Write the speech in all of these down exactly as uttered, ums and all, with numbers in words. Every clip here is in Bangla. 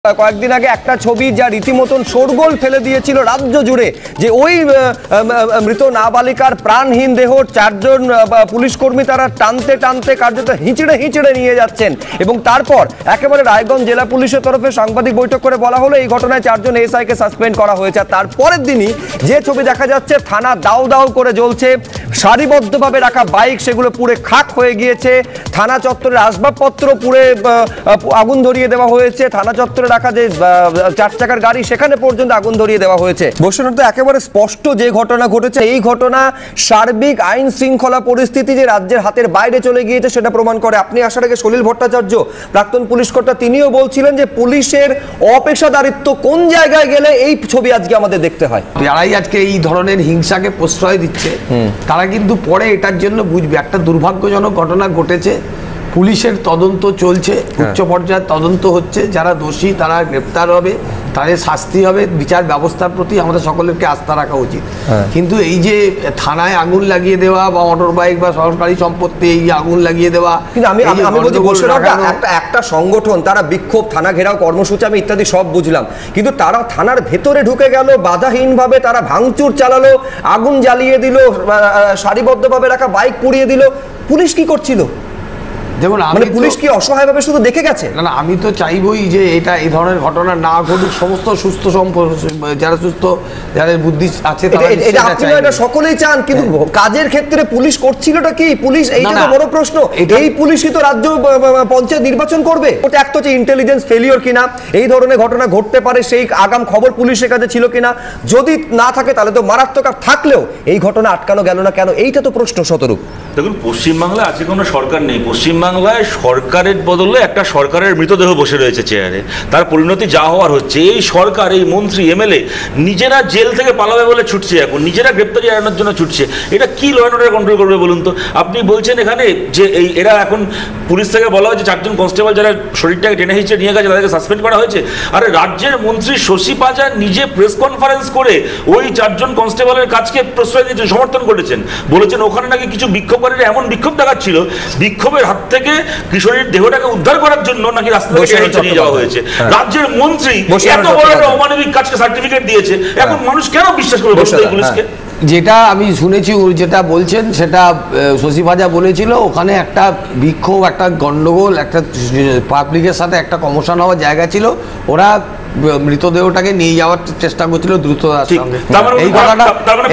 কয়েকদিন আগে একটা ছবি যা রীতিমতন শোরগোল ফেলে দিয়েছিল রাজ্য জুড়ে, যে ওই মৃত নাবালিকার প্রাণহীন দেহ চারজন পুলিশ কর্মী তারা টানতে টানতে কার্যত হিঁচড়ে হিঁচড়ে নিয়ে যাচ্ছেন, এবং তারপর একেবারে রায়গঞ্জ জেলা পুলিশের তরফে সাংবাদিক বৈঠক করে বলা হলো এই ঘটনায় চারজন এসআইকে সাসপেন্ড করা হয়েছে। আর তারপরের দিনই যে ছবি দেখা যাচ্ছে, থানা দাউ দাউ করে জ্বলছে, সারিবদ্ধভাবে রাখা বাইক সেগুলো পুড়ে খাক হয়ে গিয়েছে, থানা চত্বরের আসবাবপত্র পুড়ে আগুন ধরিয়ে দেওয়া হয়েছে, থানা চত্বরে রাখা যে চার চাকার গাড়ি সেখানে পর্যন্ত আগুন ধরিয়ে দেওয়া হয়েছে। বৈষ্ণব তো একেবারে স্পষ্ট যে ঘটনা ঘটেছে, এই ঘটনা সার্বিক আইন শৃঙ্খলা পরিস্থিতি যে রাজ্যের হাতের বাইরে চলে গিয়েছে সেটা প্রমাণ করে। আপনি আসার আগে সলিল ভট্টাচার্য প্রাক্তন পুলিশ কর্তা তিনিও বলছিলেন যে পুলিশের অপেশাদারিত্ব কোন জায়গায় গেলে এই ছবি আজকে আমাদের দেখতে হয়। যারাই আজকে এই ধরনের হিংসাকে প্রশ্রয় দিচ্ছে তারা কিন্তু পরে এটার জন্য বুঝবে একটা দুর্ভাগ্যজনক ঘটনা ঘটেছে, পুলিশের তদন্ত চলছে, উচ্চ পর্যায়ের তদন্ত হচ্ছে, যারা দোষী তারা গ্রেপ্তার হবে, তাদের শাস্তি হবে, বিচার ব্যবস্থার প্রতি আমাদের সকলেরকে আস্থা রাখা উচিত। কিন্তু এই যে থানায় আগুন লাগিয়ে দেওয়া বা মোটর বাইক বা সরকারি সম্পত্তি এই আগুন লাগিয়ে দেওয়া, কিন্তু আমি আমি বলছি একটা একটা সংগঠন তারা বিক্ষোভ, থানা ঘেরাও কর্মসূচি আমি ইত্যাদি সব বুঝলাম, কিন্তু তারা থানার ভেতরে ঢুকে গেল, বাধাহীনভাবে তারা ভাঙচুর চালালো, আগুন জ্বালিয়ে দিল, সারিবদ্ধভাবে রাখা বাইক পুড়িয়ে দিল, পুলিশ কি করছিল? দেখুন, মানে পুলিশ কি অসহায়ভাবে শুধু দেখে গেছে? না না, আমি তো চাইবই যে এটা এই ধরনের ঘটনা না ঘটুক, সমস্ত সুস্থ যারা সুস্থ যাদের বুদ্ধি আছে এটা সকলেই চান, কিন্তু কাজের ক্ষেত্রে পুলিশ করছিলটা কি? পুলিশ এইটা তো বড় প্রশ্ন। এই পুলিশই তো রাজ্য পঞ্চায়েত নির্বাচন করবে। ওটা একটা হচ্ছে ইন্টেলিজেন্স ফেলিওর কিনা, এই ধরনের ঘটনা ঘটতে পারে সেই আগাম খবর পুলিশের কাছে ছিল কিনা, যদি না থাকে তাহলে তো মারাত্মক। আর থাকলেও এই ঘটনা আটকানো গেল না কেন, এইটা তো প্রশ্ন। শতরূপ, দেখুন, পশ্চিমবাংলায় আজকে কোনো সরকার নেই, পশ্চিমবাংলায় সরকারের বদলে একটা সরকারের মৃতদেহ বসে রয়েছে চেয়ারে, তার পরিণতি যা হওয়ার হচ্ছে। এই সরকার, এই মন্ত্রী, এমএলএ নিজেরা জেল থেকে পালাবে বলে ছুটছে, এখন নিজেরা গ্রেপ্তারি এড়ানোর জন্য ছুটছে। এটা কি ল অ্যান্ড অর্ডার কন্ট্রোল করবে বলুন তো? আপনি বলছেন এখানে যে এই এরা এখন পুলিশ থেকে বলা হয়েছে চারজন কনস্টেবল যারা শরীরটাকে টেনে হিঁচড়ে নিয়ে গেছে তাদেরকে সাসপেন্ড করা হয়েছে। আরে রাজ্যের মন্ত্রী শশী পাজা নিজে প্রেস কনফারেন্স করে ওই চারজন কনস্টেবলের কাজকে প্রশ্রয় দিয়েছেন, সমর্থন করেছেন, বলেছেন ওখানে নাকি কিছু বিক্ষোভকারীরা এমন বিক্ষোভ দেখাচ্ছিল, বিক্ষোভের হাত থেকে কিশোরীর দেহটাকে উদ্ধার করার জন্য নাকি রাস্তা থেকে নিয়ে যাওয়া হয়েছে। রাজ্যের মন্ত্রী এত বড় একটা অমানবিক কাজকে সার্টিফিকেট দিয়েছে, এখন মানুষ কেন বিশ্বাস করবে পুলিশকে? যেটা আমি শুনেছি, যেটা বলছেন সেটা শশী পাজা বলেছিল, ওখানে একটা বিক্ষোভ, একটা গন্ডগোল, একটা পাবলিকের সাথে একটা কমোশন হওয়ার জায়গা ছিল, ওরা মৃতদেহটাকে নিয়ে যাওয়ার চেষ্টা করছিল দ্রুততার সঙ্গে। এই কথাটা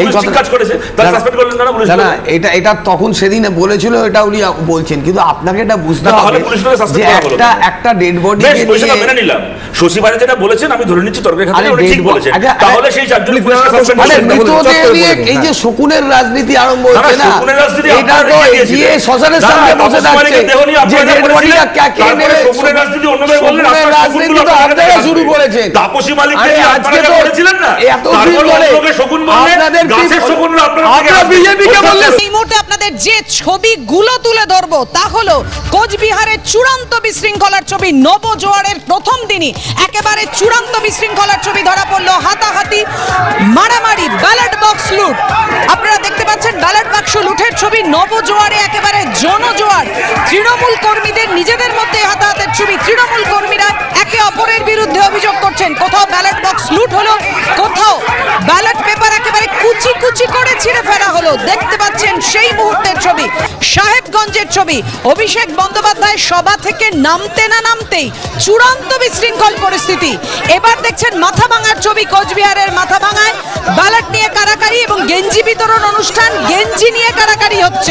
এটা এটা তখন সেদিন বলেছিল, এটা উনি বলছেন, কিন্তু আপনাকে এটা বুঝতে হবে যে একটা একটা ডেড বডি মেনে নিলাম, শশী পাজা যেটা বলেছেন আমি ধরে নিচ্ছি তর্কের খাতিরে উনি ঠিক বলেছেন, তাহলে সেই চারজন এই যে শকুনের রাজনীতি আরম্ভ হচ্ছে না, এটা তো গিয়ে শ্মশানের সামনে বসে থাকছে যে ডেড বডিটা কে নেবে, শকুনের রাজনীতি তো আপনারা শুরু করেছে। তাপসী মালিককে আপনারা করেছিলেন না, তারপর লোকে শকুন বললেন, গাছের শকুনরা আপনারা বিজেপিকে বললেন। এই মুহূর্তে আপনাদের যে ছবিগুলো তুলে ধরবো তা হলো কোচবিহারের চূড়ান্ত বিশৃঙ্খলার ছবি। নবজোয়ারের প্রথম দিনই একেবারে চূড়ান্ত বিশৃঙ্খলার ছবি ধরা পড়লো, হাতাহাতি, মারামারি, ব্যালট বক্স লুট। আপনারা দেখতে পাচ্ছেন ব্যালট বাক্স লুটের ছবি। নবজোয়ারে একেবারে জনজোয়ার, তৃণমূল কর্মীদের নিজেদের মধ্যে হাতাহাতের ছবি। তৃণমূল কর্মীরা একে অপরের বিরুদ্ধে অভিযোগ করছেন, কোথাও ব্যালট বক্স লুট হলো, কোথাও ব্যালট পেপার একেবারে কুচি কুচি করে ছিঁড়ে ফেলা হলো। দেখতে পাচ্ছেন সেই মুহূর্তের ছবি, সাহেবগঞ্জের ছবি। অভিষেক বন্দ্যোপাধ্যায় সভা থেকে নামতে না নামতেই চূড়ান্ত বিশৃঙ্খল পরিস্থিতি। এবার দেখছেন মাথাভাঙার ছবি, কোচবিহারের মাথাভাঙায় ব্যালট নিয়ে কারাকারি এবং গেঞ্জি বিতরণ অনুষ্ঠান, গেঞ্জি নিয়ে কারাকারি হচ্ছে।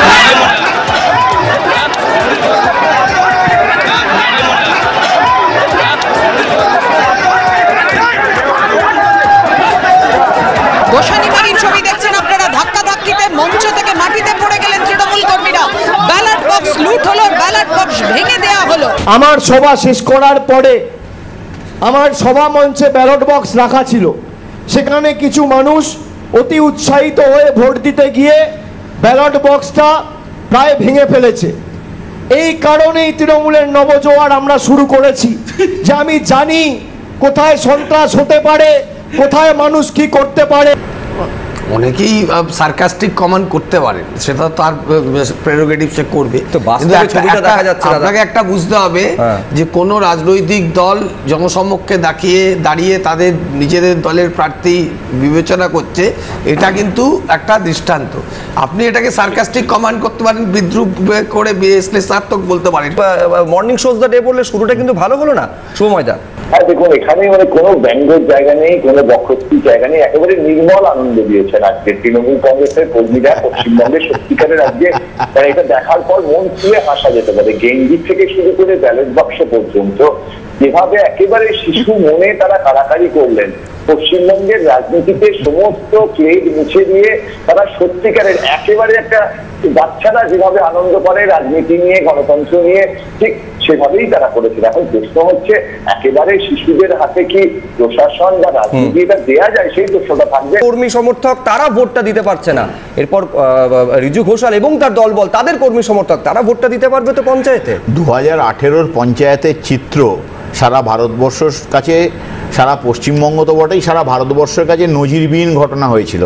গোসানিবাড়ির ছবি দেখছেন আপনারা, ধাক্কা ধাক্কিতে মঞ্চ থেকে মাটিতে পড়ে গেলেন তৃণমূল কর্মীরা। ব্যালট বক্স লুট হলো, ব্যালট বক্স ভেঙে দেওয়া হলো। আমার সভা শেষ করার পরে আমার সভা মঞ্চে ব্যালট বক্স রাখা ছিল, সেখানে কিছু মানুষ অতি উৎসাহিত হয়ে ভোট দিতে গিয়ে ব্যালট বক্সটা প্রায় ভেঙে ফেলেছে। এই কারণেই তৃণমূলের নবজোয়ার আমরা শুরু করেছি, যে আমি জানি কোথায় সন্ত্রাস হতে পারে, কোথায় মানুষ কি করতে পারে। অনেকেই সার্কাস্টিক কমেন্ট করতে পারেন, সেটা তার প্রেরোগেটিভ, সে করবে। তো বাস্তবে ছবিটা দেখা যাচ্ছে দাদা। আপনাকে একটা বুঝতে হবে হ্যাঁ। যে কোন রাজনৈতিক দল জনসমক্ষে দাঁড়িয়ে দাঁড়িয়ে তাদের নিজেদের দলের প্রার্থী বিবেচনা করছে, এটা কিন্তু একটা দৃষ্টান্ত। আপনি এটাকে সার্কাস্টিক কমেন্ট করতে পারেন, বিদ্রুপ করে বিশ্লেষণাত্মক বলতে পারেন। মর্নিং শোজ দ্য ডে বললে শুরুটা কিন্তু ভালো হলো না শুভময়দা? হ্যাঁ দেখুন, এখানে মানে কোনো ব্যঙ্গের জায়গা নেই, কোনো বক্তব্যের জায়গা নেই, একেবারে নির্মল আনন্দ দিয়েছেন আজকে তৃণমূল কংগ্রেসের কর্মীরা পশ্চিমবঙ্গের সত্যিকারের। আজকে মানে এটা দেখার পর মন ছুঁয়ে হাসা যেতে পারে। গেঞ্জি থেকে শুরু করে ব্যালট বাক্স পর্যন্ত যেভাবে একেবারে শিশু মনে তারা কাড়াকাড়ি করলেন, পশ্চিমবঙ্গের রাজনীতিতে সমস্ত ক্লেদ মুছে দিয়ে তারা সত্যিকারের একেবারে একটা বাচ্চারা যেভাবে আনন্দ করে রাজনীতি নিয়ে, গণতন্ত্র নিয়ে, ঠিক সেভাবেই তারা করেছিল। এখন প্রশ্ন হচ্ছে একেবারে শিশুদের হাতে কি প্রশাসন বা রাজনীতি এটা দেয়া যায়, সেই প্রশ্নটা থাকবে। কর্মী সমর্থক তারা ভোটটা দিতে পারছে না, এরপর রিজু ঘোষাল এবং তার দলবল তাদের কর্মী সমর্থক তারা ভোটটা দিতে পারবে তো পঞ্চায়েতে। দু হাজার আঠেরোর পঞ্চায়েতের চিত্র সারা ভারতবর্ষের কাছে, সারা পশ্চিমবঙ্গ তো বটেই, সারা ভারতবর্ষের কাছে নজিরবিহীন ঘটনা হয়েছিল।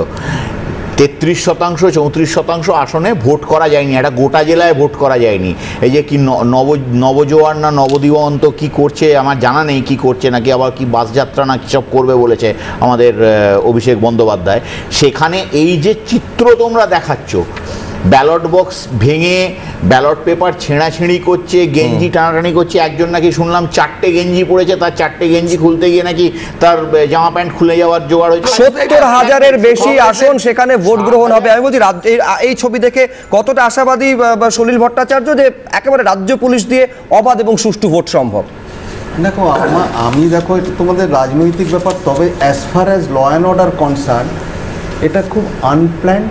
তেত্রিশ শতাংশ চৌত্রিশ শতাংশ আসনে ভোট করা যায়নি, একটা গোটা জেলায় ভোট করা যায়নি। এই যে কি নব নবজোয়ার না নবদিগন্ত কি করছে আমার জানা নেই, কি করছে নাকি আবার কি বাসযাত্রা না কী সব করবে বলেছে আমাদের অভিষেক বন্দ্যোপাধ্যায়। সেখানে এই যে চিত্র তোমরা দেখাচ্ছ, ব্যালট বক্স ভেঙে ব্যালট পেপার ছেঁড়াছেঁড়ি করছে, গেঞ্জি টানাটানি করছে। একজন নাকি শুনলাম চারটে গেঞ্জি পড়েছে, তার চারটে গেঞ্জি খুলতে গিয়ে নাকি তার জামা প্যান্ট খুলে যাওয়ার জোগাড় হয়েছে। সত্তর হাজারের বেশি আসন সেখানে ভোট গ্রহণ হবে। আমি বলছি এই ছবি দেখে কতটা আশাবাদী সলিল ভট্টাচার্য যে একেবারে রাজ্য পুলিশ দিয়ে অবাধ এবং সুষ্ঠু ভোট সম্ভব? দেখো আমি দেখো এটা তোমাদের রাজনৈতিক ব্যাপার, তবে as far as law and order concern এটা খুব আনপ্ল্যান্ড,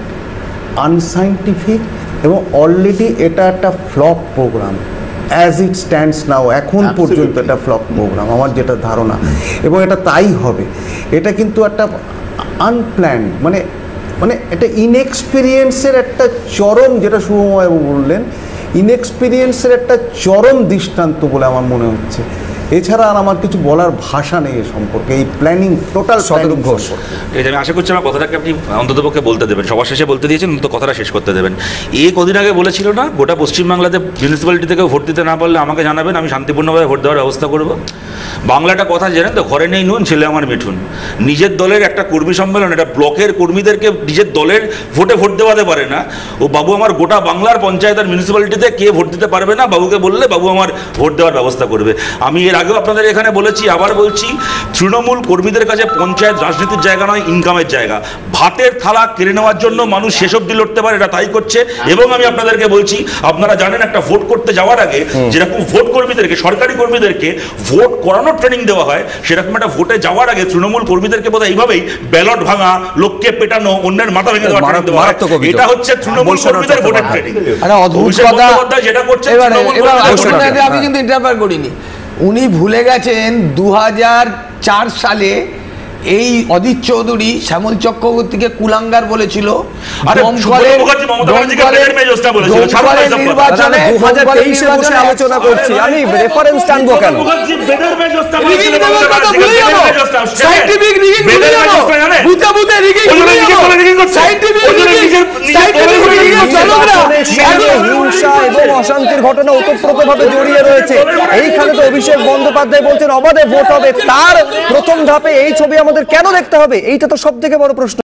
আনসাইন্টিফিক এবং অলরেডি এটা একটা flop programme as it stands now. এখন পর্যন্ত এটা ফ্লপ প্রোগ্রাম আমার যেটা ধারণা, এবং এটা তাই হবে। এটা কিন্তু একটা আনপ্ল্যান্ড, মানে মানে এটা ইনএক্সপিরিয়েন্সের একটা চরম, যেটা শুভময় বললেন, ইনএক্সপিরিয়েন্সের একটা চরম দৃষ্টান্ত বলে আমার মনে হচ্ছে। এছাড়া আর আমার কিছু বলার ভাষা নেই এ সম্পর্কে, এই প্ল্যানিং টোটাল শতরূপ ঘোষ। আমি আশা করছি আমার কথাটাকে আপনি অন্ততপক্ষে বলতে দেবেন, সবার শেষে বলতে দিয়েছেন, অন্তত কথাটা শেষ করতে দেবেন। এই কদিন আগে বলেছিল না, গোটা পশ্চিমবাংলাতে মিউনিসিপ্যালিটি থেকে ভোট দিতে না পারলে আমাকে জানাবেন, আমি শান্তিপূর্ণভাবে ভোট দেওয়ার ব্যবস্থা করব। বাংলাটা কথা জানেন তো, ঘরে নেই নুন ছেলে আমার মিঠুন। নিজের দলের একটা কর্মী সম্মেলন, এটা ব্লকের কর্মীদেরকে নিজের দলের ভোটে ভোট দেওয়াতে পারে না। ও বাবু আমার গোটা বাংলার পঞ্চায়েত আর মিউনিসিপ্যালিটিতে কে ভোট দিতে পারবে না, বাবুকে বললে বাবু আমার ভোট দেওয়ার ব্যবস্থা করবে। আমি এর আগেও আপনাদের এখানে বলেছি, আবার বলছি, তৃণমূল কর্মীদের কাছে পঞ্চায়েত রাজনীতির জায়গা নয়, ইনকামের জায়গা। ভাতের থালা কেড়ে নেওয়ার জন্য মানুষ শেষ অবধি লড়তে পারে, এটা তাই করছে। এবং আমি আপনাদেরকে বলছি, আপনারা জানেন একটা ভোট করতে যাওয়ার আগে যেরকম ভোট কর্মীদেরকে, সরকারি কর্মীদেরকে ভোট করানোর ট্রেনিং দেওয়া হয়, সেরকম একটা ভোটে যাওয়ার আগে তৃণমূল কর্মীদেরকে বোধহয় এইভাবেই ব্যালট ভাঙা, লোককে পেটানো, অন্যের মাথা ভেঙে দেওয়া ট্রেনিং দেওয়া হয়। এটা হচ্ছে তৃণমূল কর্মীদের ভোটের ট্রেনিং। যেটা করছে আমি কিন্তু ইন্টারফেয়ার করিনি। উনি ভুলে গেছেন দু হাজার চার সালে এই অদিত চৌধুরী শ্যামল চক্রবর্তীকে কুলাঙ্গার বলেছিল। আলোচনা করছি আমি, রেফারেন্স টানবো কেন? হিংসা এবং অশান্তির ঘটনা ওতপ্রোতভাবে জড়িয়ে রয়েছে। এইখানে তো অভিষেক বন্দ্যোপাধ্যায় বলছেন অবাধে ভোট হবে, তার প্রথম ধাপে এই ছবি আমাদের কেন দেখতে হবে? এইটা তো সব থেকে বড় প্রশ্ন।